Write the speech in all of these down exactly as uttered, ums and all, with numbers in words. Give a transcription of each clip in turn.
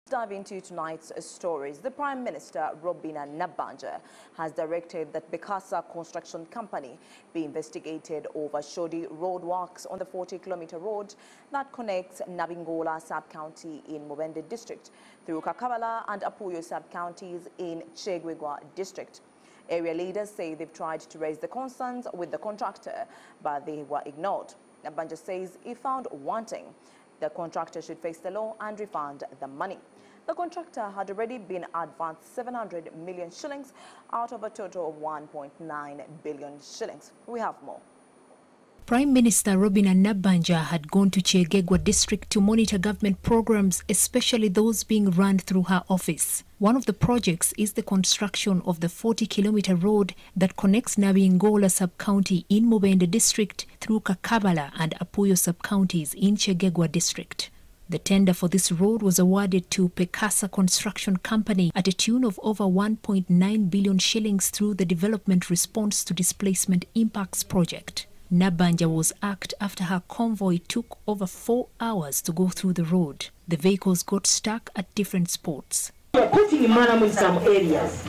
Dive into tonight's stories. The Prime Minister, Robinah Nabbanja, has directed that Bekasa Construction Company be investigated over shoddy road works on the forty kilometer road that connects Nabingola sub-county in Mubende district through Kakabala and Apuyo sub-counties in Chegwegwa district. Area leaders say they've tried to raise the concerns with the contractor, but they were ignored. Nabbanja says if found wanting, the contractor should face the law and refund the money. The contractor had already been advanced seven hundred million shillings out of a total of one point nine billion shillings. We have more. Prime Minister Robinah Nabbanja had gone to Chegegwa district to monitor government programs, especially those being run through her office. One of the projects is the construction of the forty kilometer road that connects Nabingola sub-county in Mubende district through Kakabala and Apuyo sub-counties in Chegegwa district. The tender for this road was awarded to Bekasa Construction Company at a tune of over one point nine billion shillings through the Development Response to Displacement Impacts project. Nabbanja was asked after her convoy took over four hours to go through the road. The vehicles got stuck at different spots. We are putting money in some areas.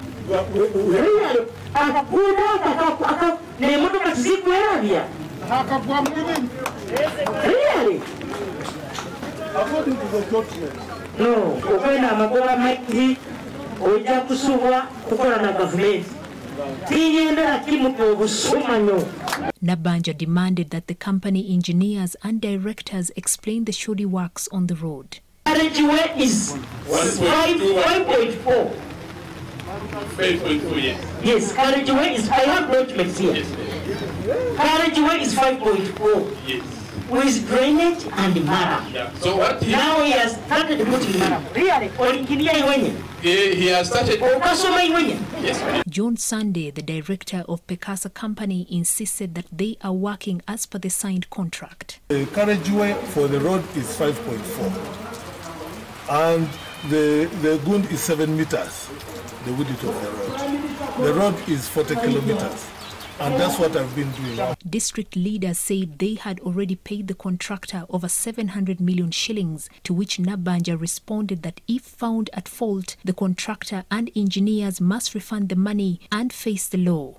Really? According to the document. No, when I'm going to make it, we have to sue the government. Nabbanja demanded that the company engineers and directors explain the shoddy works on the road. Carriageway is five point four. five point four, yes. Yes, carriageway is, I have documents here. Yes. Carriageway is five point four. Yes. With drainage and mara. Yeah. So what he now he has started putting mara. Really? Or engineer he, he has started. Yes. John Sunday, the director of Bekasa Company, insisted that they are working as per the signed contract. The carriageway for the road is five point four, and the the gund is seven meters. The width of the road. The road is forty kilometers. And that's what I've been doing. District leaders said they had already paid the contractor over seven hundred million shillings, to which Nabbanja responded that if found at fault, the contractor and engineers must refund the money and face the law.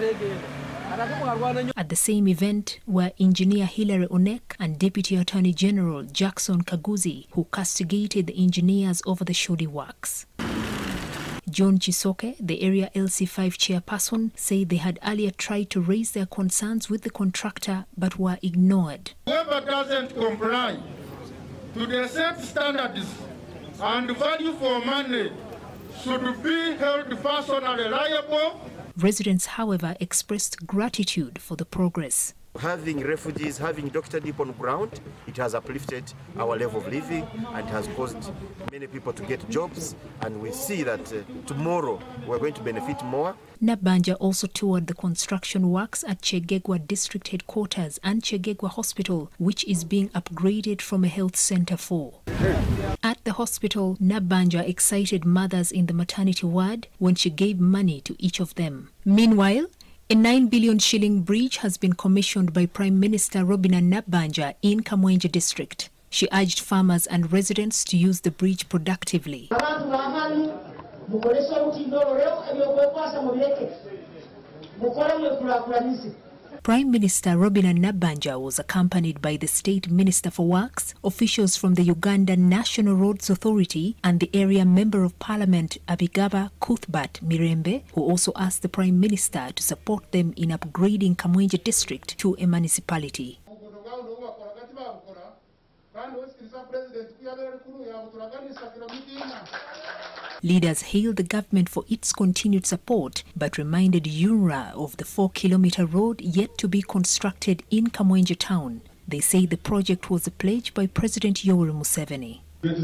At the same event were Engineer Hilary Onek and Deputy Attorney General Jackson Kaguzi, who castigated the engineers over the shoddy works. John Chisoke, the area L C five chairperson, said they had earlier tried to raise their concerns with the contractor but were ignored. Whoever doesn't comply to the set standards and value for money should be held personally liable. Residents, however, expressed gratitude for the progress. Having refugees, having doctored deep on ground, it has uplifted our level of living and has caused many people to get jobs, and we see that uh, tomorrow we're going to benefit more. Nabbanja also toured the construction works at Chegegwa District Headquarters and Chegegwa Hospital, which is being upgraded from a health center for. At the hospital, Nabbanja excited mothers in the maternity ward when she gave money to each of them. Meanwhile, a nine billion shilling bridge has been commissioned by Prime Minister Robinah Nabbanja in Kamwenje district. She urged farmers and residents to use the bridge productively. Prime Minister Robinah Nabbanja was accompanied by the State Minister for Works, officials from the Uganda National Roads Authority and the area Member of Parliament Abigaba Cuthbert Mirembe, who also asked the Prime Minister to support them in upgrading Kamwenje district to a municipality. Leaders hailed the government for its continued support, but reminded U N R A of the four kilometer road yet to be constructed in Kamwenje town. They say the project was a pledge by President Yoweri Museveni.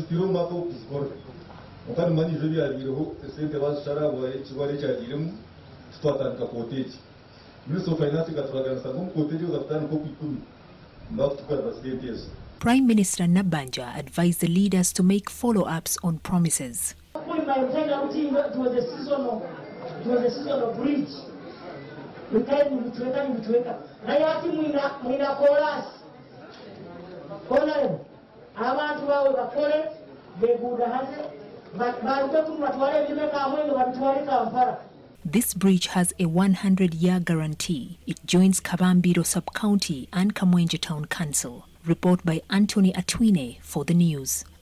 Prime Minister Nabbanja advised the leaders to make follow-ups on promises. It was a seasonal, it was a seasonal bridge. We came with Tweka, with Tweka. Now you have to Honorable, abantu bawe bakole This bridge has a one hundred year guarantee. It joins Kabambiro Sub-County and Kamwenje Town Council. Report by Anthony Atwine for the news.